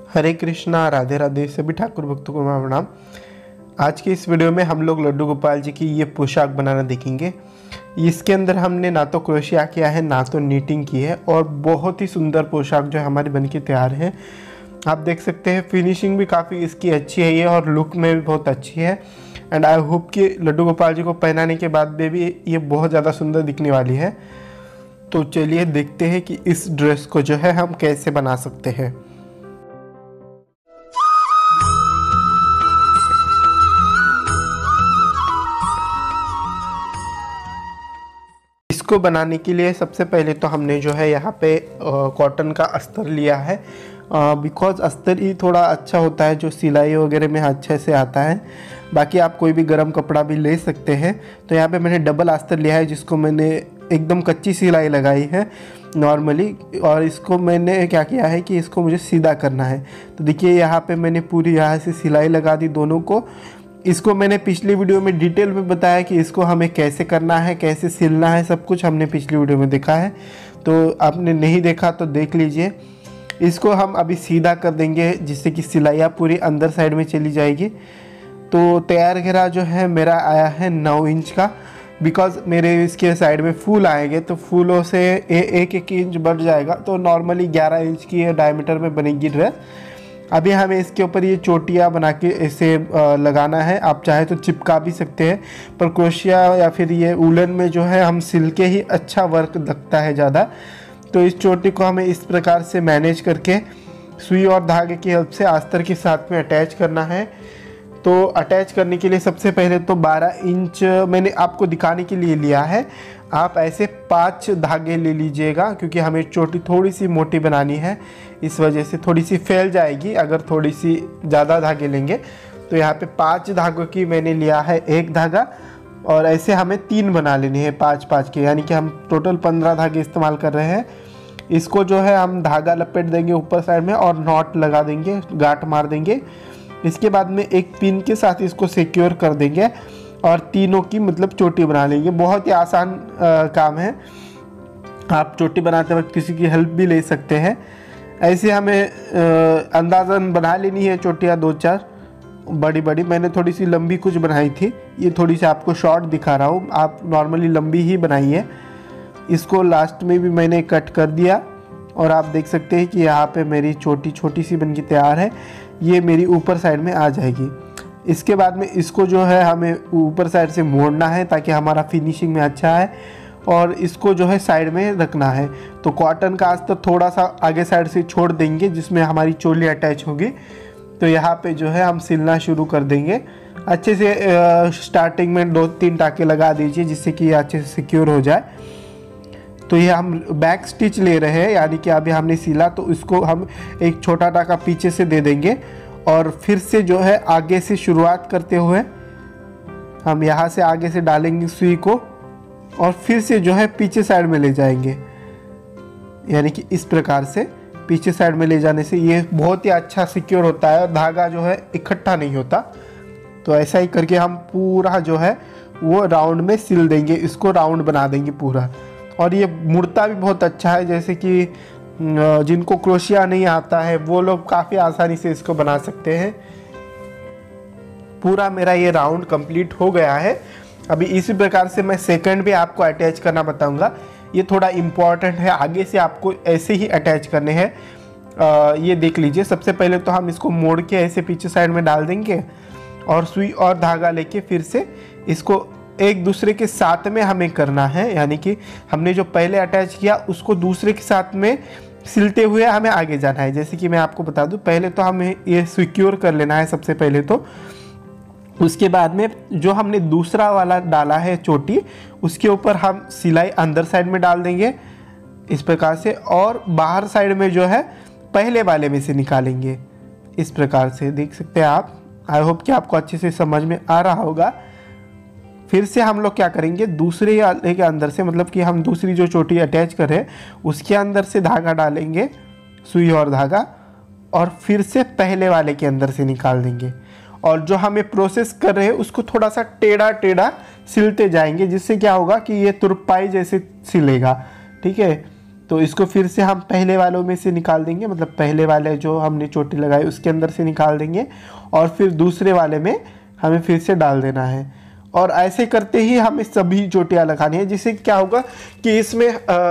हरे कृष्णा, राधे राधे। सभी ठाकुर भक्तों को मेरा प्रणाम। आज के इस वीडियो में हम लोग लड्डू गोपाल जी की ये पोशाक बनाना देखेंगे। इसके अंदर हमने ना तो क्रोशिया किया है ना तो नीटिंग की है, और बहुत ही सुंदर पोशाक जो है हमारी बन के तैयार है। आप देख सकते हैं फिनिशिंग भी काफ़ी इसकी अच्छी है ये, और लुक में भी बहुत अच्छी है। एंड आई होप कि लड्डू गोपाल जी को पहनाने के बाद में भी ये बहुत ज़्यादा सुंदर दिखने वाली है। तो चलिए देखते हैं कि इस ड्रेस को जो है हम कैसे बना सकते हैं। इसको बनाने के लिए सबसे पहले तो हमने जो है यहाँ पे कॉटन का अस्तर लिया है, बिकॉज अस्तर ही थोड़ा अच्छा होता है जो सिलाई वगैरह में अच्छे से आता है। बाकी आप कोई भी गर्म कपड़ा भी ले सकते हैं। तो यहाँ पे मैंने डबल अस्तर लिया है, जिसको मैंने एकदम कच्ची सिलाई लगाई है नॉर्मली, और इसको मैंने क्या किया है कि इसको मुझे सीधा करना है। तो देखिए यहाँ पे मैंने पूरी यहाँ से सिलाई लगा दी दोनों को। इसको मैंने पिछली वीडियो में डिटेल में बताया कि इसको हमें कैसे करना है, कैसे सिलना है, सब कुछ हमने पिछली वीडियो में देखा है। तो आपने नहीं देखा तो देख लीजिए। इसको हम अभी सीधा कर देंगे, जिससे कि सिलाइयाँ पूरी अंदर साइड में चली जाएगी। तो तैयार घेरा जो है मेरा आया है 9 इंच का, बिकॉज मेरे इसके साइड में फूल आएंगे तो फूलों से 1-1 इंच बढ़ जाएगा। तो नॉर्मली 11 इंच की डायमीटर में बनेगी ड्रेस। अभी हमें इसके ऊपर ये चोटियाँ बना के इसे लगाना है। आप चाहे तो चिपका भी सकते हैं, पर क्रोशिया या फिर ये उलन में जो है हम सिल के ही अच्छा वर्क लगता है ज़्यादा। तो इस चोटी को हमें इस प्रकार से मैनेज करके सुई और धागे की हेल्प से अस्तर के साथ में अटैच करना है। तो अटैच करने के लिए सबसे पहले तो 12 इंच मैंने आपको दिखाने के लिए लिया है। आप ऐसे 5 धागे ले लीजिएगा, क्योंकि हमें चोटी थोड़ी सी मोटी बनानी है, इस वजह से थोड़ी सी फैल जाएगी अगर थोड़ी सी ज़्यादा धागे लेंगे। तो यहाँ पे 5 धागों की मैंने लिया है 1 धागा, और ऐसे हमें 3 बना लेने हैं 5-5 के, यानी कि हम टोटल 15 धागे इस्तेमाल कर रहे हैं। इसको जो है हम धागा लपेट देंगे ऊपर साइड में और नॉट लगा देंगे, गांठ मार देंगे। इसके बाद में एक पिन के साथ इसको सिक्योर कर देंगे और तीनों की मतलब चोटी बना लेंगे। बहुत ही आसान काम है। आप चोटी बनाते वक्त किसी की हेल्प भी ले सकते हैं। ऐसे हमें अंदाज़न बना लेनी है चोटियाँ 2-4 बड़ी बड़ी। मैंने थोड़ी सी लंबी कुछ बनाई थी, ये थोड़ी सी आपको शॉर्ट दिखा रहा हूँ। आप नॉर्मली लंबी ही बनाइए। इसको लास्ट में भी मैंने कट कर दिया, और आप देख सकते हैं कि यहाँ पे मेरी चोटी छोटी सी बन के तैयार है। ये मेरी ऊपर साइड में आ जाएगी। इसके बाद में इसको जो है हमें ऊपर साइड से मोड़ना है ताकि हमारा फिनिशिंग में अच्छा है, और इसको जो है साइड में रखना है। तो कॉटन का अस्तर थोड़ा सा आगे साइड से छोड़ देंगे, जिसमें हमारी चोली अटैच होगी। तो यहाँ पे जो है हम सिलना शुरू कर देंगे। अच्छे से स्टार्टिंग में 2-3 टाँके लगा दीजिए, जिससे कि ये अच्छे से सिक्योर हो जाए। तो ये हम बैक स्टिच ले रहे हैं, यानी कि अभी हमने सिला तो इसको हम एक छोटा टाँका पीछे से दे देंगे, और फिर से जो है आगे से शुरुआत करते हुए हम यहाँ से आगे से डालेंगे सुई को, और फिर से जो है पीछे साइड में ले जाएंगे। यानी कि इस प्रकार से पीछे साइड में ले जाने से ये बहुत ही अच्छा सिक्योर होता है, और धागा जो है इकट्ठा नहीं होता। तो ऐसा ही करके हम पूरा जो है वो राउंड में सिल देंगे, इसको राउंड बना देंगे पूरा। और ये मुड़ता भी बहुत अच्छा है, जैसे कि जिनको क्रोशिया नहीं आता है वो लोग काफ़ी आसानी से इसको बना सकते हैं। पूरा मेरा ये राउंड कंप्लीट हो गया है। अभी इसी प्रकार से मैं सेकंड भी आपको अटैच करना बताऊंगा। ये थोड़ा इम्पॉर्टेंट है, आगे से आपको ऐसे ही अटैच करने हैं। ये देख लीजिए। सबसे पहले तो हम इसको मोड़ के ऐसे पीछे साइड में डाल देंगे, और सुई और धागा लेके फिर से इसको एक दूसरे के साथ में हमें करना है। यानी कि हमने जो पहले अटैच किया उसको दूसरे के साथ में सिलते हुए हमें आगे जाना है। जैसे कि मैं आपको बता दूं, पहले तो हमें ये सिक्योर कर लेना है सबसे पहले। तो उसके बाद में जो हमने दूसरा वाला डाला है चोटी, उसके ऊपर हम सिलाई अंदर साइड में डाल देंगे इस प्रकार से, और बाहर साइड में जो है पहले वाले में से निकालेंगे इस प्रकार से। देख सकते हैं आप। आई होप कि आपको अच्छे से समझ में आ रहा होगा। फिर से हम लोग क्या करेंगे, दूसरे वाले के अंदर से, मतलब कि हम दूसरी जो चोटी अटैच कर रहे हैं उसके अंदर से धागा डालेंगे, सुई और धागा, और फिर से पहले वाले के अंदर से निकाल देंगे। और जो हमें प्रोसेस कर रहे हैं उसको थोड़ा सा टेढ़ा टेढ़ा सिलते जाएंगे, जिससे क्या होगा कि ये तुरपाई जैसे सिलेगा। ठीक है। तो इसको फिर से हम पहले वालों में से निकाल देंगे, मतलब पहले वाले जो हमने चोटी लगाई उसके अंदर से निकाल देंगे और फिर दूसरे वाले में हमें फिर से डाल देना है। और ऐसे करते ही हमें सभी चोटियाँ लगानी है, जिससे क्या होगा कि इसमें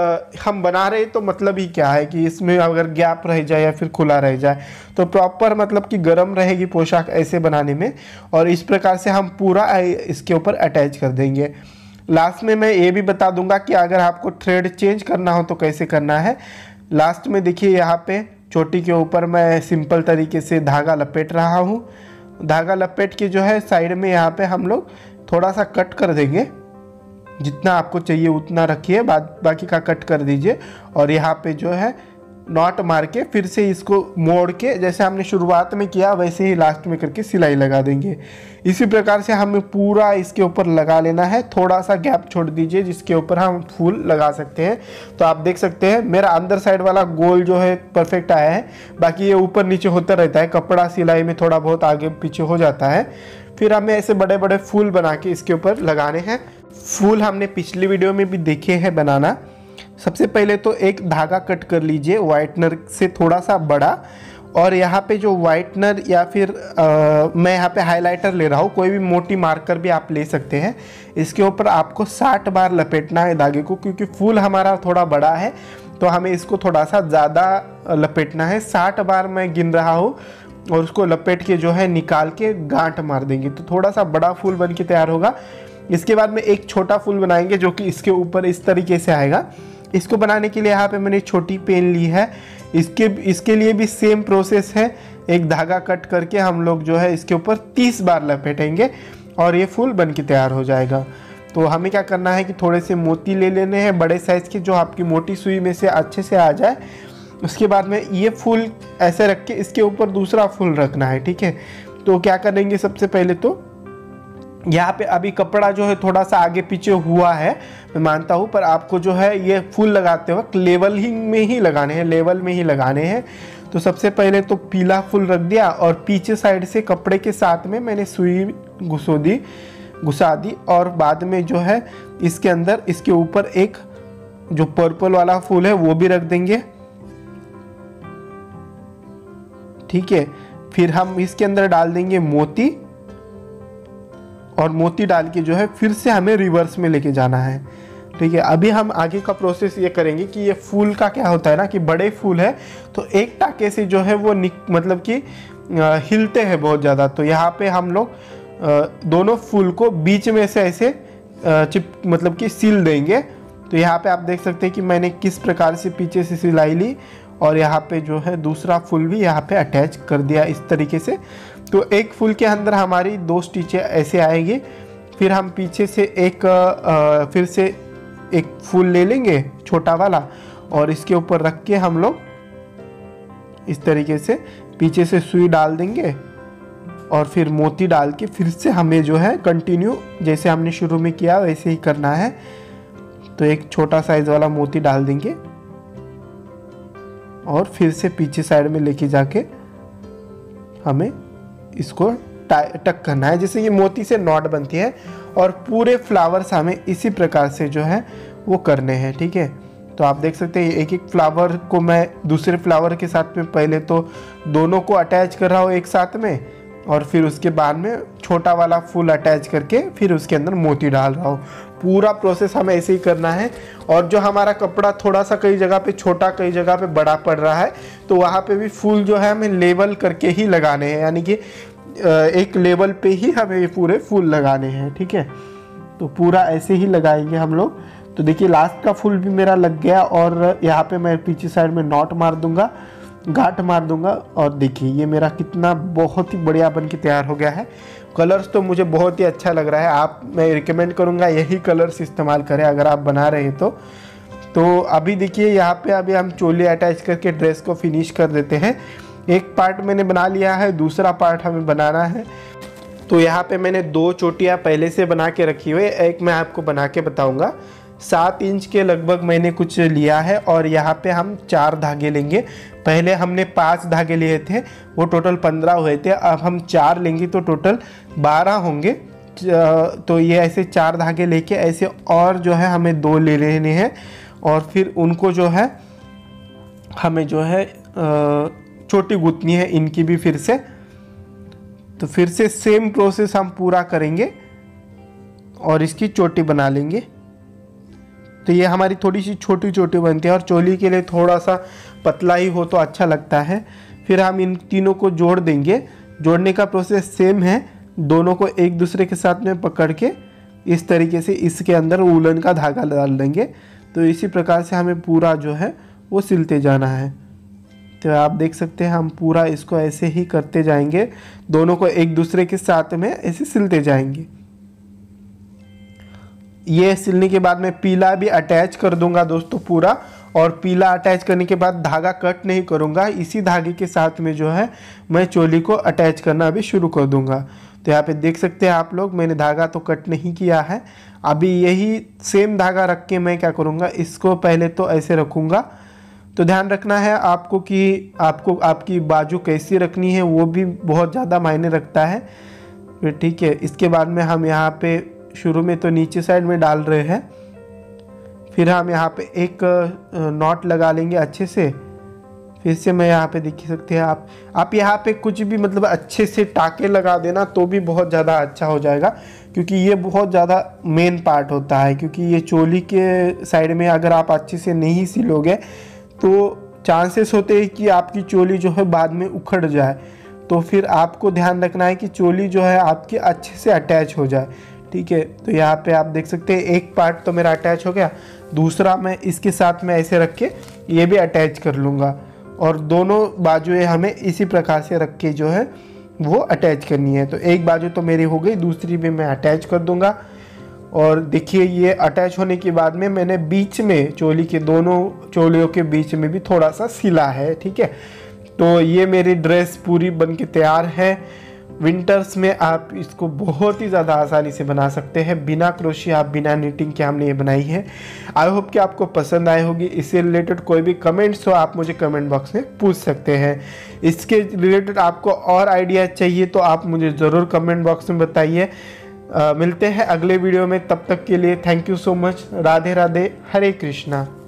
हम बना रहे तो मतलब ही क्या है कि इसमें अगर गैप रह जाए या फिर खुला रह जाए तो प्रॉपर मतलब कि गर्म रहेगी पोशाक ऐसे बनाने में। और इस प्रकार से हम पूरा इसके ऊपर अटैच कर देंगे। लास्ट में मैं ये भी बता दूंगा कि अगर आपको थ्रेड चेंज करना हो तो कैसे करना है। लास्ट में देखिए यहाँ पे चोटी के ऊपर मैं सिंपल तरीके से धागा लपेट रहा हूँ। धागा लपेट के जो है साइड में यहाँ पे हम लोग थोड़ा सा कट कर देंगे, जितना आपको चाहिए उतना रखिए, बाकी का कट कर दीजिए। और यहाँ पे जो है नॉट मार के फिर से इसको मोड़ के जैसे हमने शुरुआत में किया वैसे ही लास्ट में करके सिलाई लगा देंगे। इसी प्रकार से हमें पूरा इसके ऊपर लगा लेना है। थोड़ा सा गैप छोड़ दीजिए जिसके ऊपर हम फूल लगा सकते हैं। तो आप देख सकते हैं मेरा अंदर साइड वाला गोल जो है परफेक्ट आया है, बाकी ये ऊपर नीचे होता रहता है, कपड़ा सिलाई में थोड़ा बहुत आगे पीछे हो जाता है। फिर हमें ऐसे बड़े बड़े फूल बना के इसके ऊपर लगाने हैं। फूल हमने पिछली वीडियो में भी देखे हैं बनाना। सबसे पहले तो एक धागा कट कर लीजिए वाइटनर से थोड़ा सा बड़ा, और यहाँ पे जो वाइटनर या फिर मैं यहाँ पे हाइलाइटर ले रहा हूँ, कोई भी मोटी मार्कर भी आप ले सकते हैं। इसके ऊपर आपको 60 बार लपेटना है धागे को, क्योंकि फूल हमारा थोड़ा बड़ा है तो हमें इसको थोड़ा सा ज़्यादा लपेटना है। 60 बार मैं गिन रहा हूँ और उसको लपेट के जो है निकाल के गांठ मार देंगे तो थोड़ा सा बड़ा फूल बन के तैयार होगा। इसके बाद में एक छोटा फूल बनाएंगे जो कि इसके ऊपर इस तरीके से आएगा। इसको बनाने के लिए यहाँ पे मैंने छोटी पेन ली है। इसके लिए भी सेम प्रोसेस है। एक धागा कट करके हम लोग जो है इसके ऊपर 30 बार लपेटेंगे और ये फूल बन के तैयार हो जाएगा। तो हमें क्या करना है कि थोड़े से मोती ले लेने हैं बड़े साइज़ के, जो आपकी मोटी सुई में से अच्छे से आ जाए। उसके बाद में ये फूल ऐसे रख के इसके ऊपर दूसरा फूल रखना है, ठीक है। तो क्या करेंगे, सबसे पहले तो यहाँ पे अभी कपड़ा जो है थोड़ा सा आगे पीछे हुआ है, मैं मानता हूँ, पर आपको जो है ये फूल लगाते वक्त लेवल ही में ही लगाने हैं, लेवल में ही लगाने हैं। तो सबसे पहले तो पीला फूल रख दिया और पीछे साइड से कपड़े के साथ में मैंने सुई घुसा दी और बाद में जो है इसके अंदर इसके ऊपर एक जो पर्पल वाला फूल है वो भी रख देंगे, ठीक है। फिर हम इसके अंदर डाल देंगे मोती, और मोती डाल के जो है फिर से हमें रिवर्स में लेके जाना है, ठीक है। अभी हम आगे का प्रोसेस ये करेंगे कि ये फूल का क्या होता है ना कि बड़े फूल है तो एक टाके से जो है वो मतलब कि हिलते हैं बहुत ज़्यादा। तो यहाँ पे हम लोग दोनों फूल को बीच में से ऐसे मतलब कि सिल देंगे। तो यहाँ पे आप देख सकते हैं कि मैंने किस प्रकार से पीछे से सिलाई ली और यहाँ पे जो है दूसरा फूल भी यहाँ पे अटैच कर दिया इस तरीके से। तो एक फूल के अंदर हमारी 2 स्टिचें ऐसे आएगी। फिर हम पीछे से फिर से एक फूल ले लेंगे छोटा वाला और इसके ऊपर रख के हम लोग इस तरीके से पीछे से सुई डाल देंगे और फिर मोती डाल के फिर से हमें जो है कंटिन्यू जैसे हमने शुरू में किया वैसे ही करना है। तो एक छोटा साइज वाला मोती डाल देंगे और फिर से पीछे साइड में लेके जाके हमें इसको टक करना है, जैसे ये मोती से नॉट बनती है। और पूरे फ्लावर्स हमें इसी प्रकार से जो है वो करने हैं, ठीक है। तो आप देख सकते हैं एक एक फ्लावर को मैं दूसरे फ्लावर के साथ में पहले तो दोनों को अटैच कर रहा हूँ एक साथ में, और फिर उसके बाद में छोटा वाला फूल अटैच करके फिर उसके अंदर मोती डाल रहा हूँ। पूरा प्रोसेस हमें ऐसे ही करना है। और जो हमारा कपड़ा थोड़ा सा कई जगह पे छोटा कई जगह पे बड़ा पड़ रहा है तो वहाँ पे भी फूल जो है हमें लेवल करके ही लगाने हैं, यानी कि एक लेवल पे ही हमें ये पूरे फूल लगाने हैं, ठीक है। तो पूरा ऐसे ही लगाएंगे हम लोग। तो देखिए लास्ट का फूल भी मेरा लग गया और यहाँ पे मैं पीछे साइड में नॉट मार दूंगा, गांठ मार दूंगा। और देखिए ये मेरा कितना बहुत ही बढ़िया बन के तैयार हो गया है। कलर्स तो मुझे बहुत ही अच्छा लग रहा है। मैं रिकमेंड करूँगा यही कलर्स इस्तेमाल करें अगर आप बना रहे हैं तो अभी देखिए यहाँ पे अभी हम चोली अटैच करके ड्रेस को फिनिश कर देते हैं। एक पार्ट मैंने बना लिया है, दूसरा पार्ट हमें बनाना है। तो यहाँ पे मैंने 2 चोटियाँ पहले से बना के रखी हुई है, एक मैं आपको बना के बताऊँगा। 7 इंच के लगभग मैंने कुछ लिया है और यहाँ पे हम 4 धागे लेंगे। पहले हमने 5 धागे लिए थे, वो टोटल 15 हुए थे। अब हम 4 लेंगे तो टोटल 12 होंगे। तो ये ऐसे 4 धागे लेके ऐसे और जो है हमें 2 ले लेने हैं और फिर उनको जो है हमें जो है चोटी गूंथनी है इनकी भी फिर से। तो फिर से सेम प्रोसेस हम पूरा करेंगे और इसकी चोटी बना लेंगे। तो ये हमारी थोड़ी सी छोटी चोटी बनती है और चोली के लिए थोड़ा सा पतला ही हो तो अच्छा लगता है। फिर हम इन तीनों को जोड़ देंगे। जोड़ने का प्रोसेस सेम है, दोनों को एक दूसरे के साथ में पकड़ के इस तरीके से इसके अंदर वूलन का धागा डाल देंगे। तो इसी प्रकार से हमें पूरा जो है वो सिलते जाना है। तो आप देख सकते हैं हम पूरा इसको ऐसे ही करते जाएंगे, दोनों को एक दूसरे के साथ में ऐसे सिलते जाएंगे। ये सिलने के बाद मैं पीला भी अटैच कर दूंगा दोस्तों पूरा, और पीला अटैच करने के बाद धागा कट नहीं करूंगा, इसी धागे के साथ में जो है मैं चोली को अटैच करना अभी शुरू कर दूंगा। तो यहाँ पे देख सकते हैं आप लोग, मैंने धागा तो कट नहीं किया है। अभी यही सेम धागा रख के मैं क्या करूँगा, इसको पहले तो ऐसे रखूँगा। तो ध्यान रखना है आपको कि आपको आपकी बाजू कैसी रखनी है, वो भी बहुत ज़्यादा मायने रखता है। फिर ठीक है, इसके बाद में हम यहाँ पे शुरू में तो नीचे साइड में डाल रहे हैं, फिर हम यहाँ पे एक नॉट लगा लेंगे अच्छे से। फिर से मैं यहाँ पे देख सकते हैं आप यहाँ पे कुछ भी मतलब अच्छे से टाके लगा देना तो भी बहुत ज़्यादा अच्छा हो जाएगा, क्योंकि ये बहुत ज़्यादा मेन पार्ट होता है। क्योंकि ये चोली के साइड में अगर आप अच्छे से नहीं सिलोगे तो चांसेस होते हैं कि आपकी चोली जो है बाद में उखड़ जाए। तो फिर आपको ध्यान रखना है कि चोली जो है आपकी अच्छे से अटैच हो जाए। ठीक है, तो यहाँ पे आप देख सकते हैं एक पार्ट तो मेरा अटैच हो गया, दूसरा मैं इसके साथ में ऐसे रख के ये भी अटैच कर लूँगा, और दोनों बाजुएं हमें इसी प्रकार से रख के जो है वो अटैच करनी है। तो एक बाजू तो मेरी हो गई, दूसरी भी मैं अटैच कर दूँगा। और देखिए ये अटैच होने के बाद में मैंने बीच में चोली के दोनों चोलियों के बीच में भी थोड़ा सा सिला है। ठीक है, तो ये मेरी ड्रेस पूरी बन के तैयार है। विंटर्स में आप इसको बहुत ही ज़्यादा आसानी से बना सकते हैं, बिना क्रोशिया बिना नीटिंग के हमने ये बनाई है। आई होप कि आपको पसंद आई होगी। इससे रिलेटेड कोई भी कमेंट्स हो आप मुझे कमेंट बॉक्स में पूछ सकते हैं। इसके रिलेटेड आपको और आइडिया चाहिए तो आप मुझे ज़रूर कमेंट बॉक्स में बताइए। मिलते हैं अगले वीडियो में, तब तक के लिए thank you so much. Radhe Radhe, Hare Krishna.